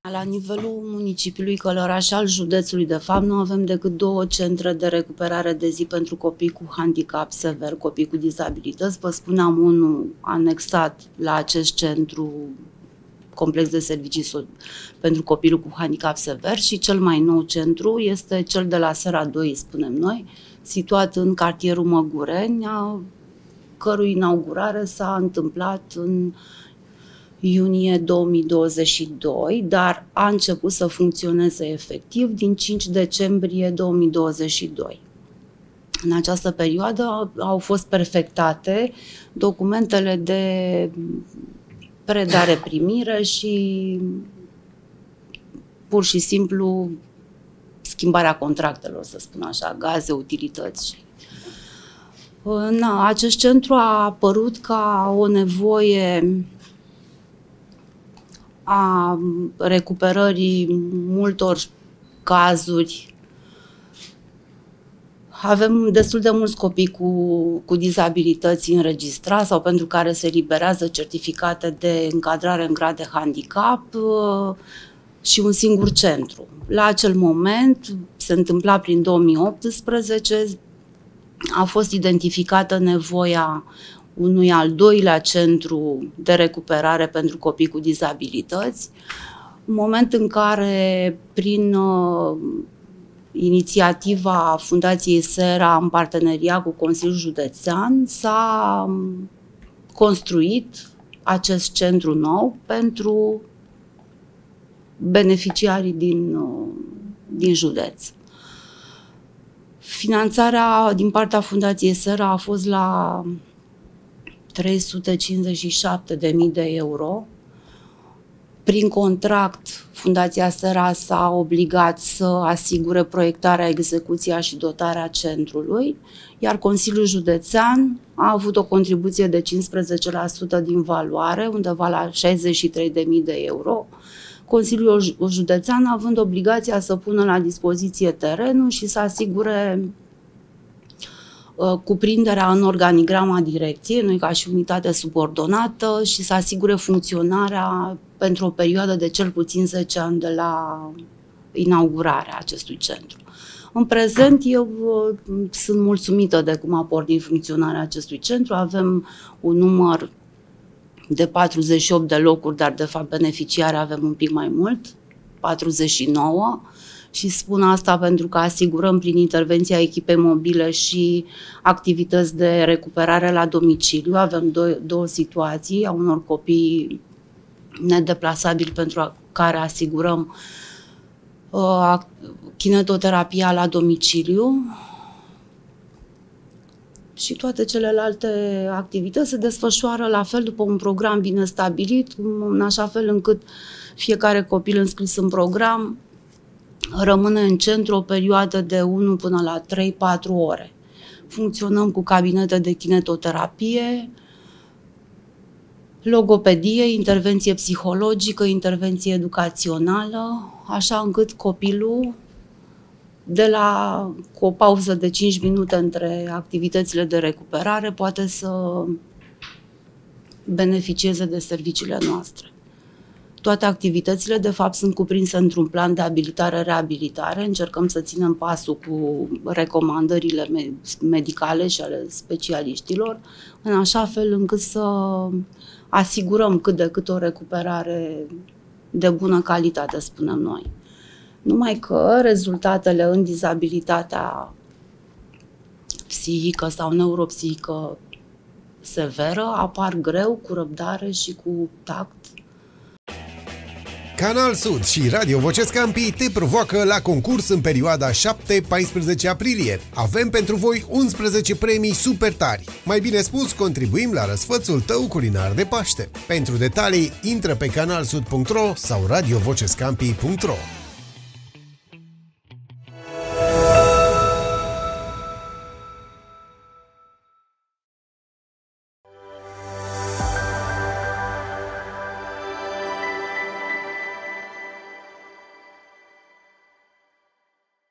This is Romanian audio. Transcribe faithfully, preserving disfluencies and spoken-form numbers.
La nivelul municipiului Călăraș și al județului, de fapt, nu avem decât două centre de recuperare de zi pentru copii cu handicap sever, copii cu dizabilități. Vă spuneam, unul anexat la acest centru, complex de servicii pentru copilul cu handicap sever, și cel mai nou centru este cel de la Sera doi, spunem noi, situat în cartierul Măgureni, a cărui inaugurare s-a întâmplat în iunie două mii douăzeci și doi, dar a început să funcționeze efectiv din cinci decembrie două mii douăzeci și doi. În această perioadă au fost perfectate documentele de predare-primire și pur și simplu schimbarea contractelor, să spun așa, gaze, utilități. Na, acest centru a apărut ca o nevoie a recuperării multor cazuri. Avem destul de mulți copii cu, cu dizabilități înregistrați sau pentru care se eliberează certificate de încadrare în grad de handicap și un singur centru. La acel moment, se întâmpla prin două mii optsprezece, a fost identificată nevoia unui al doilea centru de recuperare pentru copii cu dizabilități, în moment în care, prin uh, inițiativa Fundației Sera, în parteneria cu Consiliul Județean, s-a construit acest centru nou pentru beneficiarii din, uh, din județ. Finanțarea din partea Fundației Sera a fost la trei sute cincizeci și șapte de mii de euro. Prin contract, Fundația Sera s-a obligat să asigure proiectarea, execuția și dotarea centrului, iar Consiliul Județean a avut o contribuție de cincisprezece la sută din valoare, undeva la șaizeci și trei de mii de euro. Consiliul Județean având obligația să pună la dispoziție terenul și să asigure cuprinderea în organigrama direcției, noi ca și unitate subordonată, și să asigure funcționarea pentru o perioadă de cel puțin zece ani de la inaugurarea acestui centru. În prezent, eu sunt mulțumită de cum a pornit funcționarea acestui centru. Avem un număr de patruzeci și opt de locuri, dar de fapt beneficiari avem un pic mai mult, patruzeci și nouă. Și spun asta pentru că asigurăm prin intervenția echipei mobile și activități de recuperare la domiciliu. Avem două, două situații a unor copii nedeplasabili pentru care asigurăm uh, kinetoterapia la domiciliu, și toate celelalte activități se desfășoară la fel după un program bine stabilit, în așa fel încât fiecare copil înscris în program rămâne în centru o perioadă de unu până la trei patru ore. Funcționăm cu cabinete de kinetoterapie, logopedie, intervenție psihologică, intervenție educațională, așa încât copilul, de la, cu o pauză de cinci minute între activitățile de recuperare, poate să beneficieze de serviciile noastre. Toate activitățile, de fapt, sunt cuprinse într-un plan de abilitare-reabilitare. Încercăm să ținem pasul cu recomandările medicale și ale specialiștilor, în așa fel încât să asigurăm cât de cât o recuperare de bună calitate, spunem noi. Numai că rezultatele în dizabilitatea psihică sau neuropsihică severă apar greu, cu răbdare și cu tact. Canal Sud și Radio Vocesc Câmpii te provoacă la concurs în perioada șapte paisprezece aprilie. Avem pentru voi unsprezece premii super tari. Mai bine spus, contribuim la răsfățul tău culinar de Paște. Pentru detalii, intră pe canal sud punct ro sau radio vocesc câmpii punct ro.